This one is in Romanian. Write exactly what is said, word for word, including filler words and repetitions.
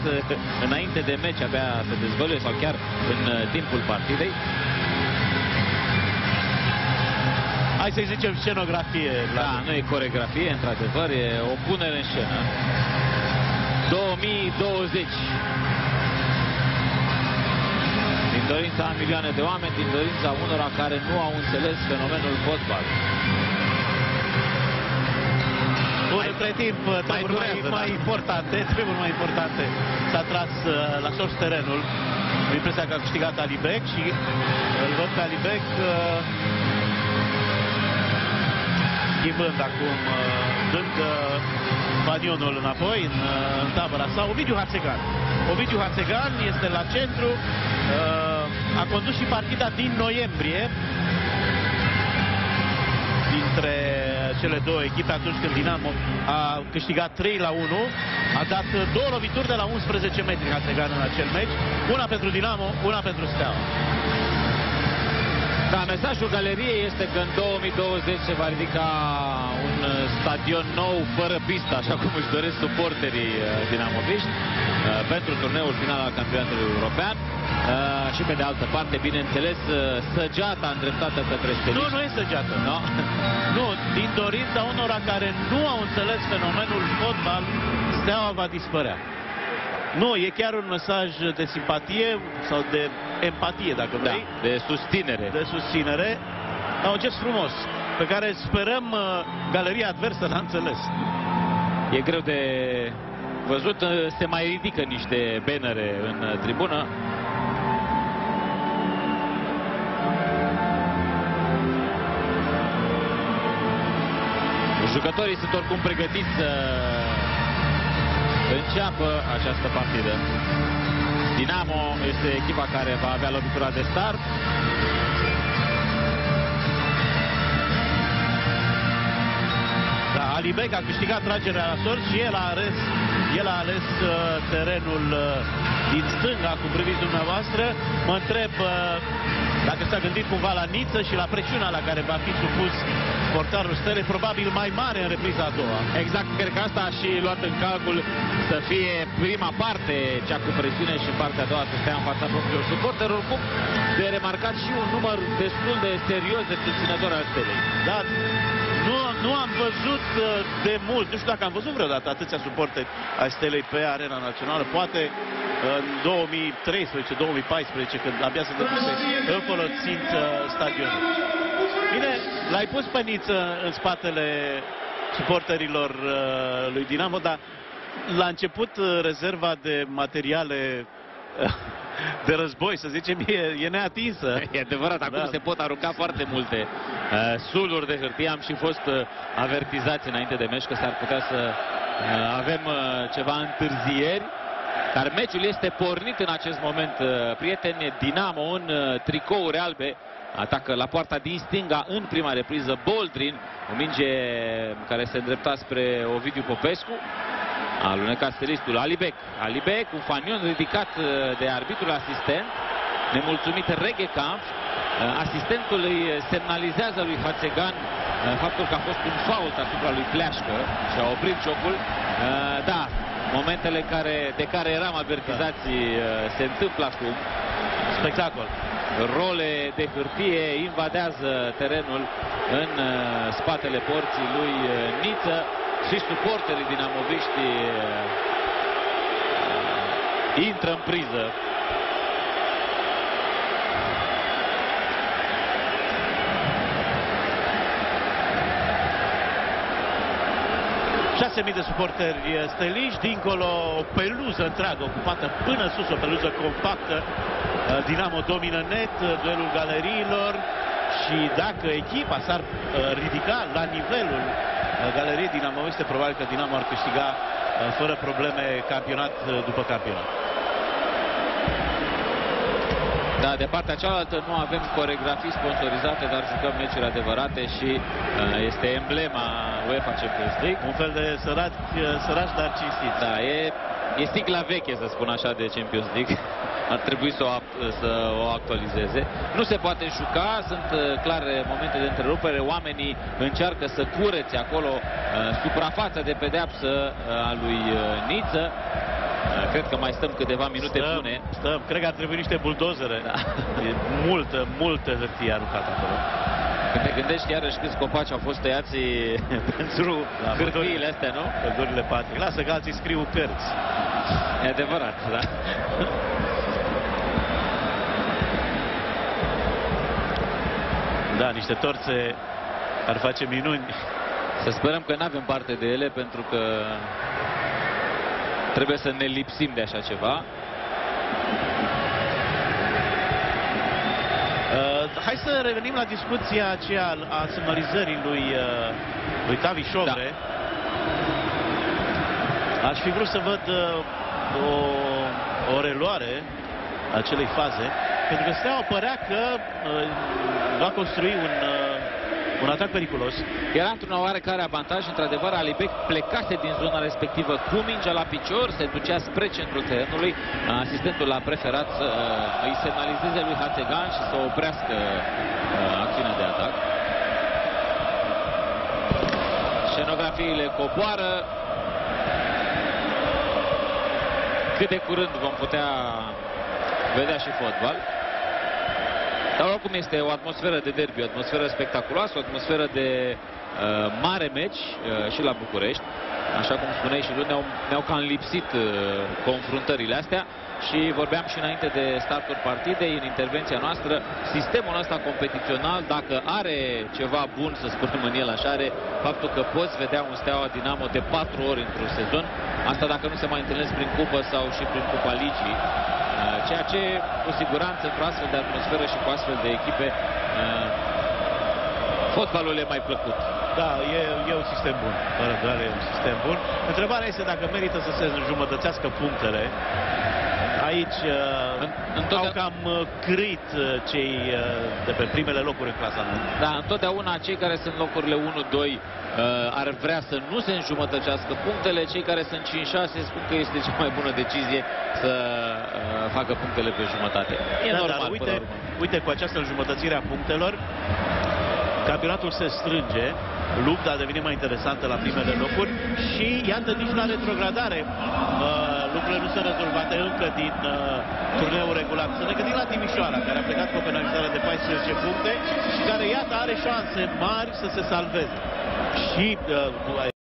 înainte de meci, abia se dezvăluie sau chiar în timpul partidei. Hai să-i zicem scenografie. Da, nu e coregrafie, într-adevăr, e o punere în scenă. două mii douăzeci. Din dorința a milioane de oameni, din dorința unora care nu au înțeles fenomenul fotbal. Bun, între timp, treburi mai, mai, mai importante, treburi mai importante. S-a tras uh, la sos terenul. Am impresia că a câștigat Alibec și îl văd pe Alibec uh, schimbând acum, uh, dând uh, banionul înapoi în, uh, în tabăra sa. Ovidiu Hațegan. Ovidiu Hațegan este la centru. Uh, a condus și partida din noiembrie dintre cele două echipe atunci când Dinamo a câștigat trei la unu. A dat două lovituri de la unsprezece metri Hațegan în acel meci. Una pentru Dinamo, una pentru Steaua. Da, mesajul galeriei este că în două mii douăzeci se va ridica un stadion nou, fără pistă, așa cum își doresc suporterii dinamoviști, pentru turneul final al campionatului european. Și pe de altă parte, bineînțeles, săgeata îndreptată către steliști. Nu, nu e săgeată. No? Nu, din dorința unora care nu au înțeles fenomenul fotbal, Steaua va dispărea. Nu, e chiar un mesaj de simpatie sau de empatie, dacă vrei. Da, de susținere. De susținere. Da, un gest frumos, pe care sperăm uh, galeria adversă l-a înțeles. E greu de văzut, se mai ridică niște bannere în tribună. Jucătorii sunt oricum pregătiți să înceapă această partidă. Dinamo este echipa care va avea lovitura de start. Da, Alibec a câștigat tragerea la sorți și el a ales, el a ales uh, terenul uh, din stânga, cum priviți dumneavoastră. Mă întreb uh, dacă s-a gândit cumva la Niță și la presiunea la care va fi supus portarul Stelei, probabil mai mare în repriza a doua. Exact, cred că asta a și luat în calcul să fie prima parte cea cu presiune și partea a doua să stea în fața propriilor suporteri. Oricum, de remarcat și un număr destul de serios de susținători al Stelei. Da, nu, nu am văzut de mult, nu știu dacă am văzut vreodată atâția suporteri ai Stelei pe arena națională, poate în două mii treisprezece două mii paisprezece, când abia se dăduse înfolosind stadionul. Bine, l-ai pus pe Niță în spatele suporterilor uh, lui Dinamo, dar la început uh, rezerva de materiale uh, de război, să zicem, e, e neatinsă. E adevărat, acum da. Se pot arunca foarte multe uh, suluri de hârtie. Am și fost uh, avertizați înainte de meci că s-ar putea să uh, avem uh, ceva întârzieri. Dar meciul este pornit în acest moment, uh, prieteni. Dinamo în uh, tricouri albe atacă la poarta din stânga în prima repriză Boldrin, o minge care se îndrepta spre Ovidiu Popescu. A alunecat stelistul Alibec. Alibec, un fanion ridicat de arbitrul asistent, nemulțumit Reghekamp. Asistentul îi semnalizează lui Hațegan faptul că a fost un fault asupra lui Pleașcă și a oprit jocul. Da, momentele care, de care eram avertizați se întâmplă acum. Spectacol. Role de hârtie invadează terenul în spatele porții lui Niță și suporterii dinamoviști intră în priză. șase mii de suporteri steliști, dincolo o peluză întreagă ocupată până sus, o peluză compactă. Dinamo domină net duelul galeriilor și dacă echipa s-ar ridica la nivelul galeriei dinamoviste, probabil că Dinamo ar câștiga fără probleme campionat după campionat. Da, de partea cealaltă nu avem coregrafii sponsorizate, dar jucăm meciuri adevărate și uh, este emblema UEFA Champions League. Un fel de săraci, săraci dar cinstiți. Da, e, e sticla veche, să spun așa, de Champions League. Ar trebui să o, să o actualizeze. Nu se poate juca, sunt uh, clare momente de întrerupere, oamenii încearcă să curețe acolo uh, suprafața de pedeapsă uh, a lui uh, Niță. Cred că mai stăm câteva minute stăm, bune. Stăm. Cred că ar trebui niște buldozere. Da. E multă, multă hârtie aruncat acolo. Când te gândești iarăși câți copaci au fost tăiați pentru da, hârtiile astea, nu? Pădurile Patrick. Lasă că alții scriu cărți. E adevărat, da. Da, niște torțe ar face minuni. Să sperăm că nu avem parte de ele, pentru că trebuie să ne lipsim de așa ceva. Uh, hai să revenim la discuția aceea a semnalizării lui, uh, lui Tavi Șovre. Da. Aș fi vrut să văd uh, o, o reluare a acelei faze, pentru că Steaua părea că uh, va construi un, uh, un atac periculos. Era într-un oarecare avantaj, într-adevăr. Alibek plecase din zona respectivă cu mingea la picior, se ducea spre centrul terenului. Asistentul a preferat să uh, îi semnalizeze lui Hațegan și să oprească uh, acțiunea de atac. Scenografiile coboară. Cât de curând vom putea vedea și fotbal. Dar oricum este o atmosferă de derby, o atmosferă spectaculoasă, o atmosferă de uh, mare meci uh, și la București. Așa cum spuneai și tu, ne-au ne cam lipsit uh, confruntările astea și vorbeam și înainte de startul partidei, în intervenția noastră, sistemul ăsta competițional, dacă are ceva bun, să spunem în el așa, are faptul că poți vedea un Steaua Dinamo de patru ori într-un sezon, asta dacă nu se mai întâlnesc prin cupă sau și prin Cupa Ligii. Ceea ce, cu siguranță, într-o astfel de atmosferă și cu astfel de echipe, uh, fotbalul e mai plăcut. Da, e, e un sistem bun. Fără doar e un sistem bun. Întrebarea este dacă merită să se înjumătățească punctele. Aici uh, au cam uh, crit uh, cei uh, de pe primele locuri în clasament. Da, întotdeauna cei care sunt locurile unu doi uh, ar vrea să nu se înjumătăcească punctele. Cei care sunt cinci șase spun că este cea mai bună decizie să uh, facă punctele pe jumătate. E da, normal, dar uite, uite, cu această înjumătățire a punctelor, campionatul se strânge, lupta a devenit mai interesantă la primele locuri și iată, nici la retrogradare uh, lucrurile nu sunt rezolvate încă din uh, turneul regulat. Să ne gândim la Timișoara, care a plecat cu o penalizare de paisprezece puncte și care, iată, are șanse mari să se salveze. Și uh,